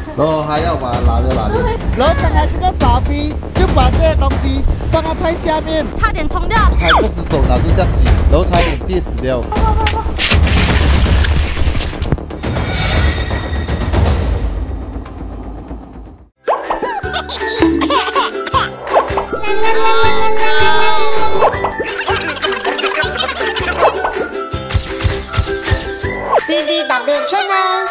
然后还要把它拉掉。然后刚才这个傻逼就把这些东西放到太下面， 差点冲掉。 他这只手拿住这样挤，然后差点跌死掉。 BBW Channel。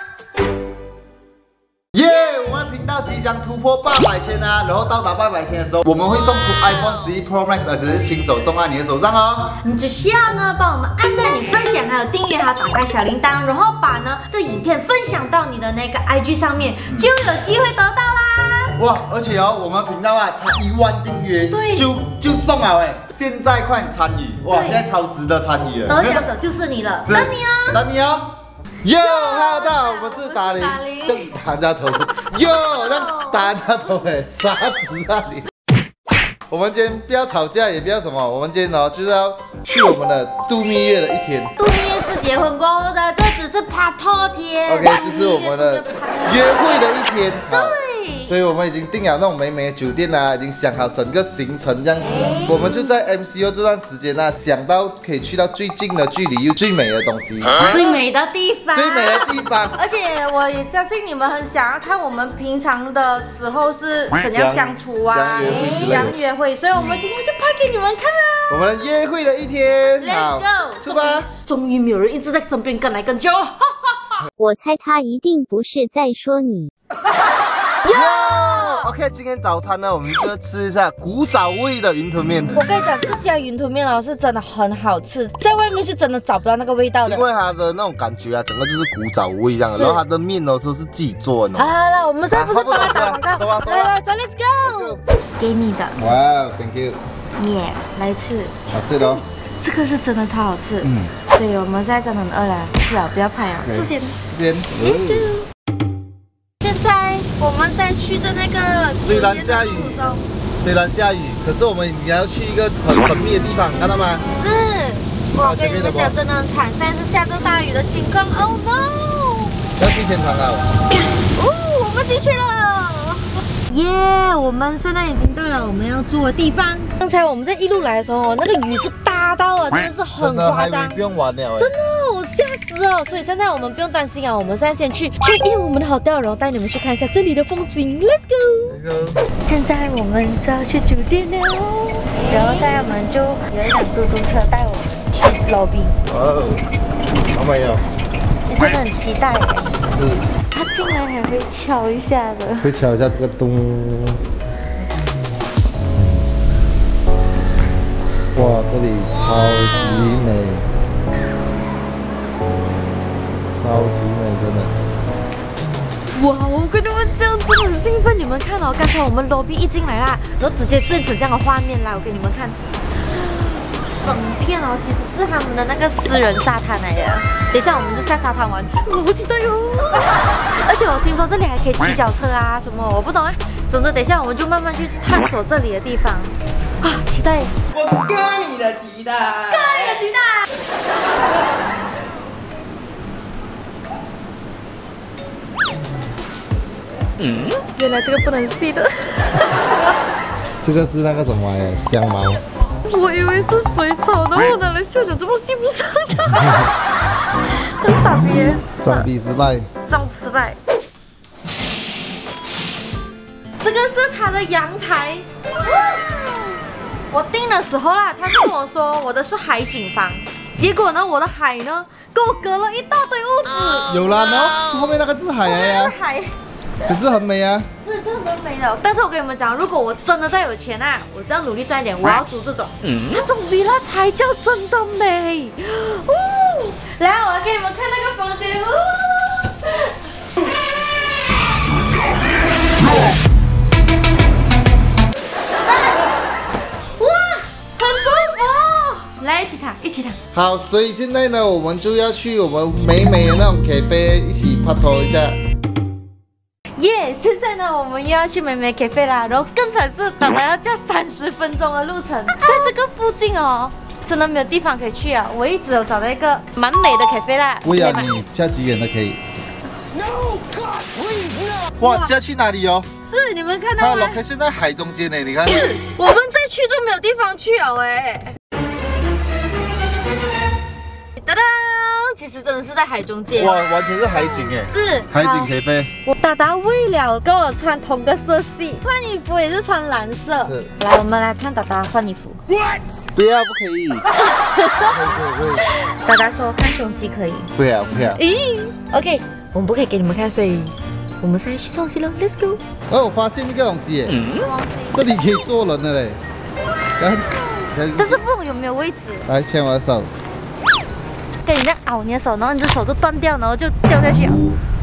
耶！我们频道即将突破800千啊！然后到达800千的时候，我们会送出 iPhone 11 Pro Max， 而且是亲手送到你的手上哦。 你只需要呢帮我们按赞、你分享，还有订阅，还有打开小铃铛，然后把呢这影片分享到你的那个 IG 上面，就有机会得到啦！ 哇！而且哦，我们频道啊才1万订阅， 对， 就送了哎！现在快点参与！哇，现在超值得参与了。 得奖者就是你了，等你哦， 等你哦。Yo， 大家好，我是达林，打人家头，Yo， 打人家头哎，傻子啊你！我们今天不要吵架，也不要什么，我们今天哦就是要去我们的度蜜月的一天。 度蜜月是结婚过后的，这只是拍拖天。 OK， 就是我们的约会的一天。 对。 所以我们已经订了那种美美的酒店啊，已经想好整个行程这样子了。我们就在 MCO 这段时间呢，想到可以去到最近的距离又最美的东西， 最美的地方， 最美的地方。 而且我也相信你们很想要看我们平常的时候是怎样相处啊，怎样约会，所以我们今天就拍给你们看啦。 我们约会的一天 ，Let's go， 出发！ 终于没有人一直在身边跟来跟去哦。 我猜他一定不是在说你。 OK， 今天早餐呢，我们就要吃一下古早味的云吞面。 我跟你讲，这家云吞面哦是真的很好吃，在外面是真的找不到那个味道的。 因为它的那种感觉啊，整个就是古早味一样的。然后它的面哦都是自己做的。 好了，我们现在不是帮他打广告， 走来，Let's go， 给你的。 哇 ，Thank you。 耶，来一次。 好吃的哦。 这个是真的超好吃。所以我们现在真的很饿了，是啊，不要拍啊，吃先。 吃先。 现在我们在去的那个虽然下雨，可是我们也要去一个很神秘的地方，看到吗？ 是，我跟你们讲，真的很惨，现在是下着大雨的情况。Oh no！ 要去天堂了。 哦，我们进去了。耶！我们现在已经到了我们要住的地方。刚才我们在一路来的时候，那个雨是大到啊，真的是很夸张。 不用玩了， 真的，我吓死了。所以现在我们不用担心啊，我们现在先去 check in 我们的 hotel， 然后带你们去看一下这里的风景。Let's go！ 现在我们就要去酒店了，然后现在我们就有一辆嘟嘟车带我们去 lobby。 哦，好美哦！ 你真的很期待耶。 是。 他进来还会敲一下的， 会敲一下这个咚。哇，这里超级美，超级美，真的。 哇，我跟你们讲，真的很兴奋。你们看哦，刚才我们 lobby 一进来啦，然后直接变成这样的画面啦，我给你们看。整片哦，其实是他们的那个私人沙滩来的。等一下我们就下沙滩玩，我好期待哟！而且我听说这里还可以骑脚车啊，什么我不懂啊。总之，等一下我们就慢慢去探索这里的地方啊，期待！ 我割你的期待， 割你的期待。原来这个不能吸的。 这个是那个什么呀？香茅。 我以为是水草，然后我拿来现场怎么吸不上的？很傻逼！ 装逼失败， 装失败。这个是他的阳台。我订的时候啦，他是跟我说我的是海景房，结果呢，我的海呢，跟我隔了一大堆屋子。 有啦，然后后面那个是海来呀， 海， 可是很美啊。 是真的美的，但是我跟你们讲，如果我真的再有钱啊，我只要努力赚一点，我要租这种，这种 villa 才叫真的美。来，我要给你们看那个房间。哇，很舒服。来，一起躺，一起躺。 好，所以现在呢，我们就要去我们美美的那种 cafe 一起拍拖一下。 耶！现在呢，我们又要去美美 cafe 啦，然后更惨是，等来要驾30分钟的路程，在这个附近哦，真的没有地方可以去啊。我一直有找到一个蛮美的 cafe 啦。 我要你加几点都可以。 哇，这要去哪里哦？ 是你们看它的到吗？ location 在海中间呢，你看。 是，我们再去就没有地方去了哎。哒哒，其实真的是在海中间。 哇，完全是海景哎。 是海景可以飞。 我达达为了跟我穿同个色系，换衣服也是穿蓝色。 是。 来，我们来看达达换衣服。 不要，不可以。可以。 达达说看胸肌可以。 不要。 咦 ，OK， 我们不可以给你们看，所以我们现在去送西喽 ，Let's go。 哦，我发现一个东西耶，这里可以坐人的嘞。看， 但是不懂有没有位置。 来牵我的手。 跟你这样拗你的手，然后你的手就断掉，然后就掉下去了。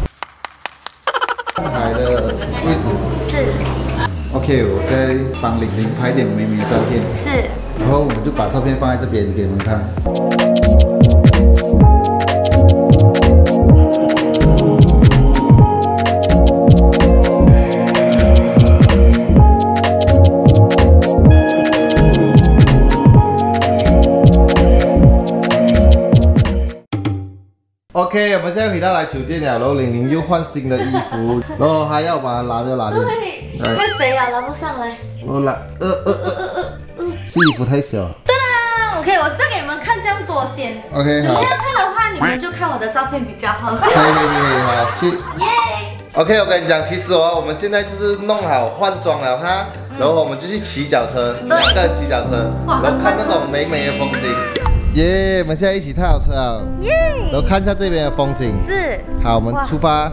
海的位置。 是。 OK， 我现在帮玲玲拍点美美的照片。 是。 然后我们就把照片放在这边给你们看。OK， 我们现在回到来酒店了，然后玲玲又换新的衣服，然后还要把它拉着拉着。 对，太肥了，拉不上来。 我拉，是衣服太小。 当然 ，OK， 我不要给你们看这样多先。 OK， 好。 你们要看的话，你们就看我的照片比较好。 可以，好，去。 耶。 OK， 我跟你讲，其实我们现在就是弄好换装了哈，然后我们就去骑脚车，2个人骑脚车，然后看那种美美的风景。耶，我们现在一起踏好车啊！耶，然后看一下这边的风景。 是。 好，我们出发。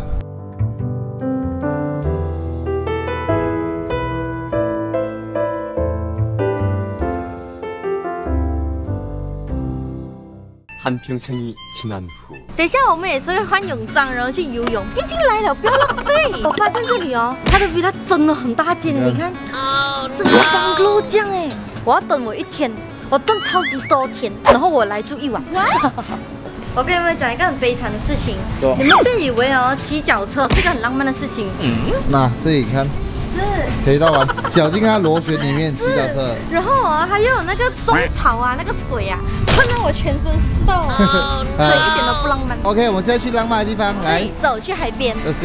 等一下，我们也是会换泳装，然后去游泳。毕竟来了，不要浪费。我发现这里哦，它的 villa 真的很大间，你看，整个bungalow这样哎。我要等我1天，我等超级多天，然后我来住1晚。我跟你们讲一个很悲惨的事情，你们别以为哦，骑脚车是一个很浪漫的事情。 那这里看。 是， 可以到玩，绞进它螺旋里面骑脚车。 然后啊，还有那个种草啊，那个水啊，喷到我全身湿到，所以一点都不浪漫。 OK， 我们现在去浪漫的地方，来， 走去海边。 Let's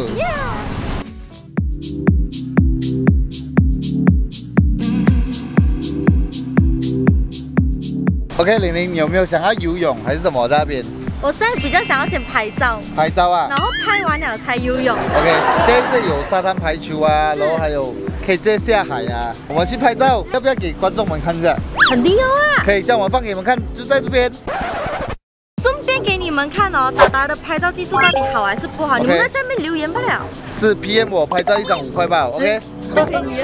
go。OK， 玲玲，你有没有想要游泳还是什么在那边？ 我现在比较想要先拍照， 拍照啊， 然后拍完了才游泳。 OK， 现在这里有沙滩排球啊，然后还有可以直接下海啊。我们去拍照，要不要给观众们看一下？ 肯定要啊！ 可以，这样我放给你们看，就在这边。 顺便给你们看哦，达达的拍照技术到底好还是不好？ Okay. 你们在下面留言不了。 是 PM 我拍照1张5块吧 ，OK？ 都可以约。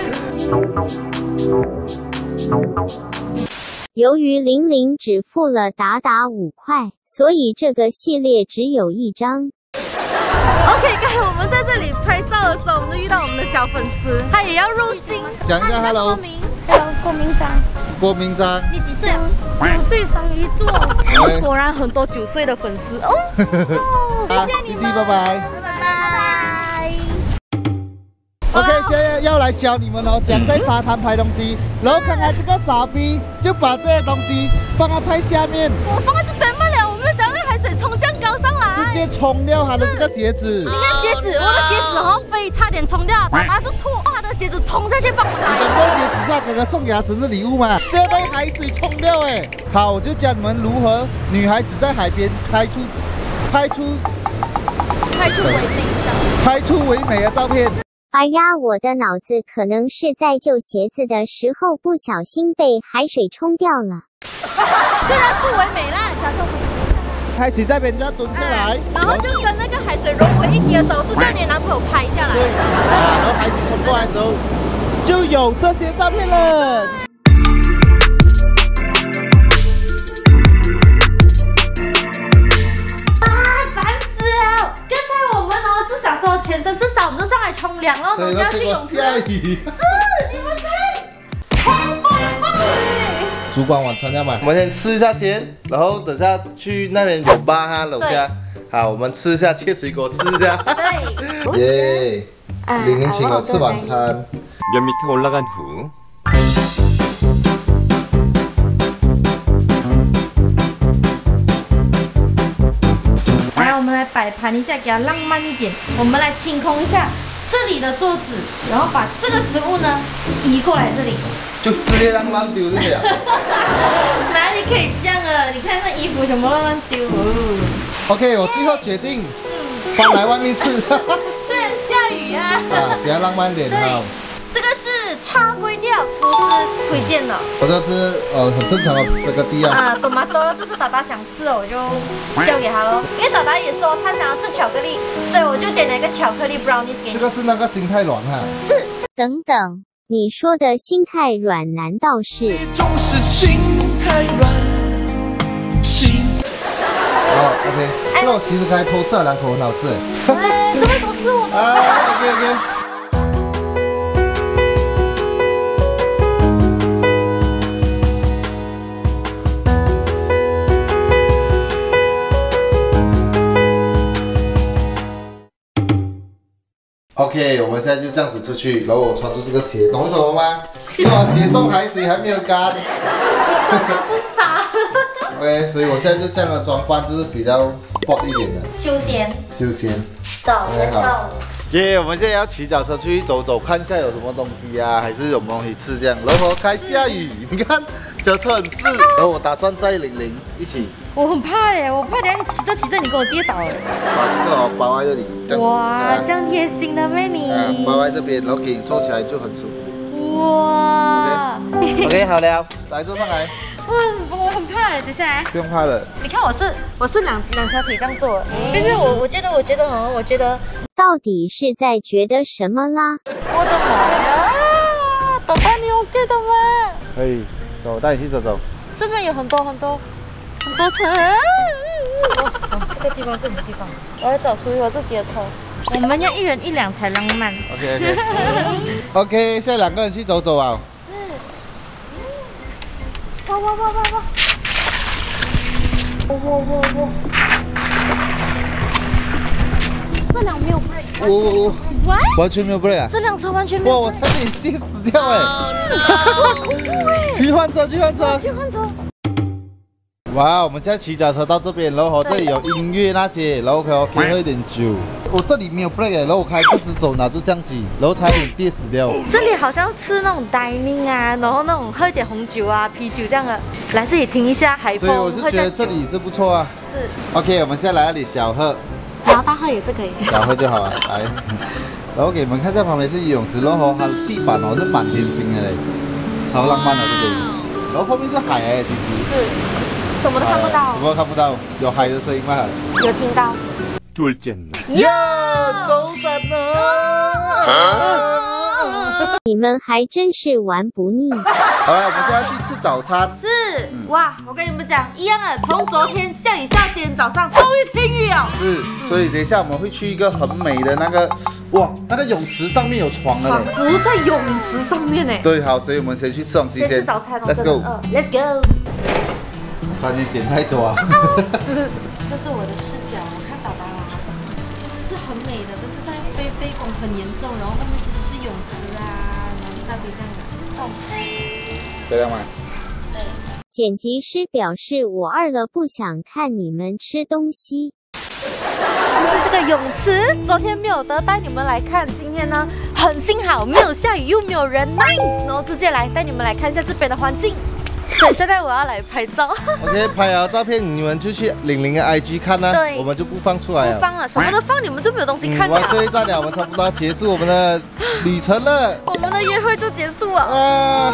由于玲玲只付了达达5块，所以这个系列只有1张。 OK， 刚才我们在这里拍照的时候，我们就遇到我们的小粉丝，他也要入境。 讲一下 Hello。 Hello， 郭明章。 郭明章。 你几岁啊？9岁双鱼座。果然很多9岁的粉丝哦。谢谢你们。 弟弟，拜拜。 拜拜。 OK， 现在要来教你们哦，讲在沙滩拍东西，然后看看这个傻逼就把这些东西放到太下面， 我放在这边不了，我没有想到那海水冲这样高上来， 直接冲掉他的这个鞋子。 你看鞋子，我的鞋子哦，非差点冲掉，达是吐，他的鞋子冲下去帮我拿。 你懂这鞋子是他哥哥送给他生日礼物吗？直接被海水冲掉哎！好，我就教你们如何女孩子在海边拍出唯美的照片。 哎呀，我的脑子可能是在救鞋子的时候不小心被海水冲掉了。 虽然不唯美啦，小偷。 开始在边就要蹲下来， 然后就跟那个海水融为一体的时候，就叫你男朋友拍下来。 对，然后海水冲过来的时候，就有这些照片了。 全身是沙，我们就上来冲凉了，我们要去泳池。 下雨。 是，你们看，狂风暴雨。 烛光晚餐要买，我们先吃一下先，然后等下去那边有吧哈楼下。好，我们吃一下切水果，吃一下。 对。 耶，玲玲请我吃晚餐。 몇 미터 올라간 후 来，我们来摆盘一下，给它浪漫一点。我们来清空一下这里的桌子，然后把这个食物呢移过来这里， 就直接让乱丢就对了。 哪里可以这样啊？你看那衣服全部乱丢。 OK， 我最后决定搬来外面吃。 虽然下雨啊。 比较浪漫点哈。 这个是叉龟料厨师推荐的。 我这是很正常的那个地啊。 懂吗？多了，这是达达想吃的，我就交给他喽。因为达达也说他想要吃巧克力，所以我就点了一个巧克力 brownies 给你。 这个是那个心太软哈。 是。 等等，你说的心太软难道是？ 总是心太软，心。 OK， 那我其实刚才偷吃了2口，很好吃哎。 怎么会偷吃我的 ？OK。OK， 我们现在就这样子出去，然后我穿着这个鞋，懂什么吗？因为我鞋中海水还没有干。 都是沙。 OK， 所以我现在就这样的装扮，就是比较 sport 一点的。 休闲。走 ，OK 好。耶，我们现在要骑脚车去走走，看一下有什么东西啊，还是有什么东西吃这样。然后开下雨，你看脚车很湿，然后我打算载玲玲一起。 我很怕耶，我怕等下你骑着你给我跌倒了。 把这个包在这里。 哇，这样贴心的咩你？ 包在这边，然后给你坐起来就很舒服。 哇 OK， 好了，来坐上来。 我很怕耶，等下。 不用怕了。 你看我是两条腿这样做，因为我觉得。 到底是在觉得什么啦？ 我的妈呀！宝宝你 OK 的吗？ 可以，走，带你去走走。 这边有很多车。这个地方是什么地方？我要找属于我自己的车。我们要1人1辆才浪漫。 OK， 现在2个人去走走啊。 哇！这辆没有 break。 完全没有 break 啊！ 这辆车完全没有。 哇，我差点跌死掉哎！ 恐怖哎！ 去换车。哇，我们现在骑脚车到这边，然后这里有音乐那些，然后可以喝一点酒。我这里没有 break， 然后我开这只手拿住相机，然后差点跌死掉。 这里好像吃那种 dining 啊，然后那种喝一点红酒啊、啤酒这样的，来这里听一下海风。 所以我就觉得这里是不错啊。 是。 OK， 我们现在来这里小喝， 然后大喝也是可以。 小喝就好了，来。然后给你们看一下旁边是游泳池，然后它的地板是满天星的嘞，超浪漫的这里。然后后面是海哎，其实。是。 什么都看不到， 什么都看不到，有海的声音吗？ 有听到。 哟，走散了。 你们还真是玩不腻。 好了，我们现在去吃早餐。 是，哇，我跟你们讲，一样的，从昨天下雨到今天早上，终于停雨了。 是，所以等一下我们会去一个很美的那个，哇，那个泳池上面有床了嘞。 仿佛在泳池上面呢。 对，好，所以我们先去吃东西先。 吃早餐哦。 Let's go。 Let's go。 差点点太多啊。 这是我的视角，我看到了，其实是很美的，但是在背风很严重，然后外面其实是泳池啊，然后一大堆这样的照片。 这样吗？ 对。 剪辑师表示我饿了，不想看你们吃东西。 就是这个泳池，昨天没有得带你们来看，今天呢很幸好没有下雨又没有人，nice， 然后直接来带你们来看一下这边的环境。所以现在我要来拍照。 OK， 拍好照片你们就去玲玲的 IG 看啦，我们就不放出来了。 不放了，什么都放，你们就没有东西看了。 最后一站了，我们差不多要结束我们的旅程了。 我们的约会就结束了。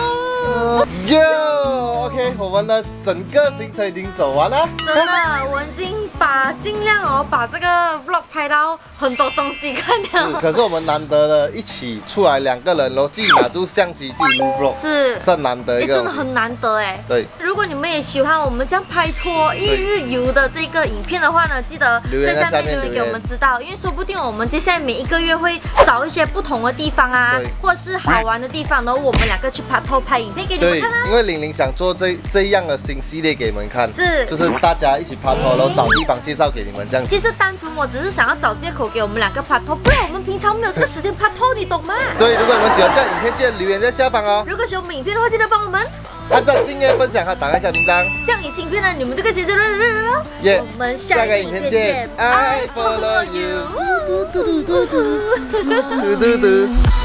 OK， 我们的整个行程已经走完了。 真的，我已经尽量把这个 vlog 拍到很多东西看了。 可是我们难得的一起出来2个人，然后自己拿住相机自己录 vlog， 是难得一个。 真的很难得哎。 对。 如果你们也喜欢我们这样拍拖一日游的这个影片的话呢，记得在下面留言给我们知道，因为说不定我们接下来每一个月会找一些不同的地方啊，或是好玩的地方，然后我们2个去拍影片给你们看啊。 因为玲玲想做这样的新系列给你们看，就是大家一起拍拖，然后找地方介绍给你们这样子。 其实单纯我只是想要找借口给我们2个拍拖，不然我们平常没有这个时间拍拖，你懂吗？ 对，如果你们喜欢这样影片，记得留言在下方哦。 如果喜欢我们影片的话，记得帮我们按赞、订阅、分享和打开小铃铛。 这样影片呢，你们就可以直接耶， 我们下个影片见 I follow you。嘟嘟嘟嘟嘟嘟嘟。